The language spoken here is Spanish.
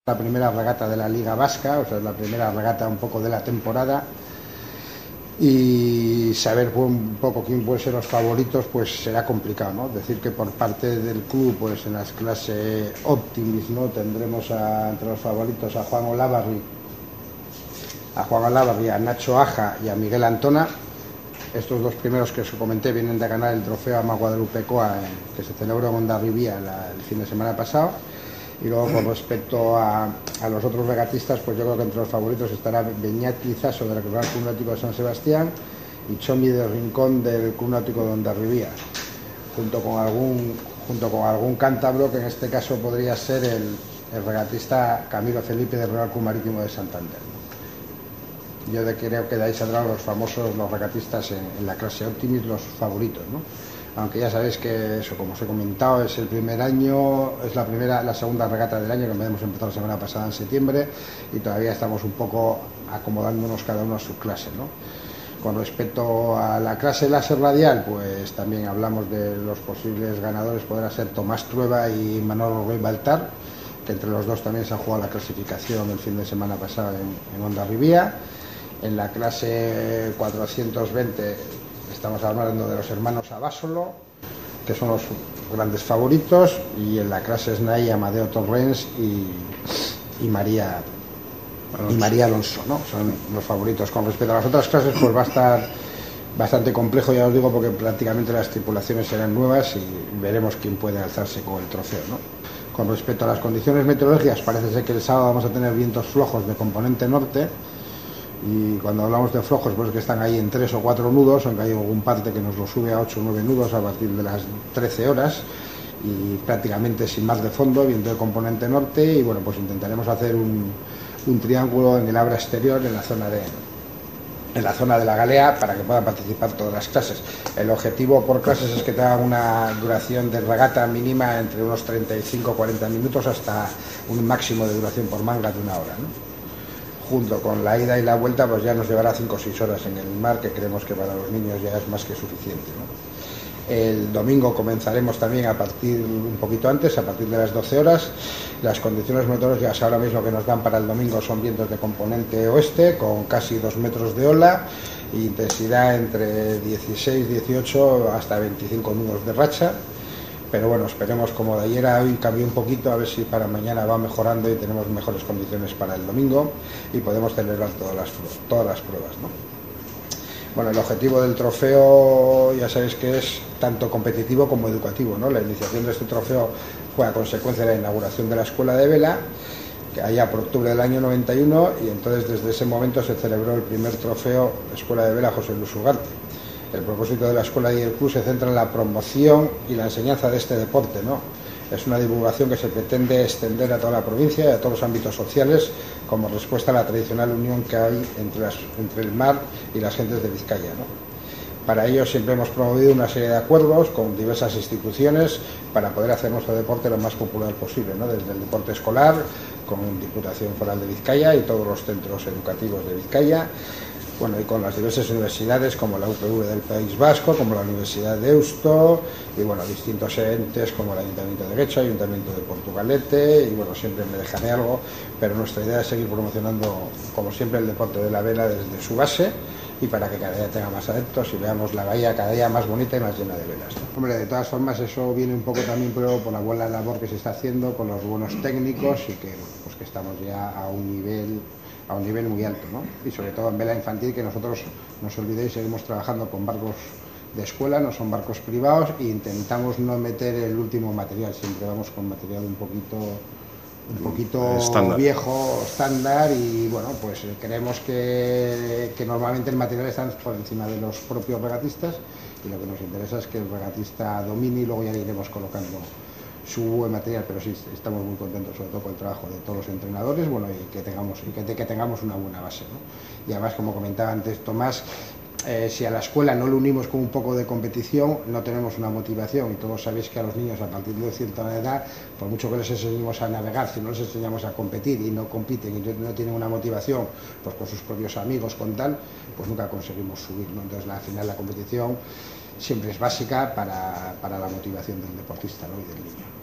La primera regata de la Liga Vasca, o sea, es la primera regata un poco de la temporada, y saber un poco quién pueden ser los favoritos pues será complicado, ¿no? Decir que por parte del club pues en las clases Optimis, ¿no?, tendremos entre los favoritos a Juan Olavarri, a Nacho Aja y a Miguel Antona. Estos dos primeros que os comenté vienen de ganar el trofeo Ama Guadalupecoa que se celebró en Hondarribía el fin de semana pasado. Y luego, con respecto a los otros regatistas, pues yo creo que entre los favoritos estará Beñat Lizaso del Real Club Náutico de San Sebastián y Chomi de Rincón del Club Náutico de Hondarribía, junto con algún cántabro, que en este caso podría ser el regatista Camilo Felipe del Real Club Marítimo de Santander. Yo creo que de ahí saldrán los regatistas en la clase Optimis, los favoritos, ¿no? Aunque ya sabéis que eso, como os he comentado, es el primer año, es la segunda regata del año, que hemos empezado la semana pasada en septiembre, y todavía estamos un poco acomodándonos cada uno a su clase, ¿no? Con respecto a la clase láser radial, pues también hablamos de los posibles ganadores, podrá ser Tomás Trueba y Manolo Ruiz Baltar, que entre los dos también se han jugado la clasificación el fin de semana pasado en Hondarribía. En la clase 420 estamos hablando de los hermanos Abasolo, que son los grandes favoritos, y en la clase SNAI Amadeo Torrens y María Alonso, ¿no? Son los favoritos. Con respecto a las otras clases, pues va a estar bastante complejo, ya os digo, porque prácticamente las tripulaciones serán nuevas y veremos quién puede alzarse con el trofeo, ¿no? Con respecto a las condiciones meteorológicas, parece ser que el sábado vamos a tener vientos flojos de componente norte. Y cuando hablamos de flojos, pues que están ahí en 3 o 4 nudos, aunque hay algún parte que nos lo sube a 8 o 9 nudos a partir de las 13 horas, y prácticamente sin más de fondo, viento de componente norte. Y bueno, pues intentaremos hacer un triángulo en el abra exterior, en la zona de la galea, para que puedan participar todas las clases. El objetivo por clases es que tenga una duración de regata mínima entre unos 35 o 40 minutos hasta un máximo de duración por manga de 1 hora, ¿no? Junto con la ida y la vuelta, pues ya nos llevará 5 o 6 horas en el mar, que creemos que para los niños ya es más que suficiente, ¿no? El domingo comenzaremos también a partir un poquito antes, a partir de las 12 horas. Las condiciones meteorológicas ahora mismo que nos dan para el domingo son vientos de componente oeste, con casi 2 metros de ola, e intensidad entre 16, 18 hasta 25 nudos de racha. Pero bueno, esperemos, como de ayer a hoy cambió un poquito, a ver si para mañana va mejorando y tenemos mejores condiciones para el domingo y podemos celebrar todas las pruebas, ¿no? Bueno, el objetivo del trofeo ya sabéis que es tanto competitivo como educativo, ¿no? La iniciación de este trofeo fue a consecuencia de la inauguración de la Escuela de Vela, que allá por octubre del año 91, y entonces desde ese momento se celebró el primer trofeo Escuela de Vela José Luis Ugarte. El propósito de la escuela y el club se centra en la promoción y la enseñanza de este deporte, ¿no? Es una divulgación que se pretende extender a toda la provincia y a todos los ámbitos sociales, como respuesta a la tradicional unión que hay entre el mar y las gentes de Vizcaya, ¿no? Para ello siempre hemos promovido una serie de acuerdos con diversas instituciones para poder hacer nuestro deporte lo más popular posible, ¿no? Desde el deporte escolar, con Diputación Foral de Vizcaya y todos los centros educativos de Vizcaya, bueno, y con las diversas universidades como la UPV del País Vasco, como la Universidad de Deusto, y bueno, distintos entes como el Ayuntamiento de Guecho, Ayuntamiento de Portugalete, y bueno, siempre me dejaré algo, pero nuestra idea es seguir promocionando, como siempre, el deporte de la vela desde su base, y para que cada día tenga más adeptos y veamos la bahía cada día más bonita y más llena de velas, ¿no? Hombre, de todas formas eso viene un poco también por la buena labor que se está haciendo con los buenos técnicos, y que, pues, que estamos ya a un nivel muy alto, ¿no? Y sobre todo en vela infantil, que nosotros, no os olvidéis, seguimos trabajando con barcos de escuela, no son barcos privados, e intentamos no meter el último material, siempre vamos con material un poquito viejo, estándar, y bueno, pues creemos que normalmente el material está por encima de los propios regatistas, y lo que nos interesa es que el regatista domine, y luego ya iremos colocando su buen material. Pero sí, estamos muy contentos sobre todo con el trabajo de todos los entrenadores, bueno, y que tengamos una buena base, ¿no? Y además, como comentaba antes Tomás, si a la escuela no lo unimos con un poco de competición, no tenemos una motivación, y todos sabéis que a los niños a partir de cierta edad, por mucho que les enseñemos a navegar, si no les enseñamos a competir y no compiten y no tienen una motivación, pues con sus propios amigos, con tal, pues nunca conseguimos subir, ¿no? Entonces al final la competición siempre es básica para la motivación del deportista, ¿no?, y del niño.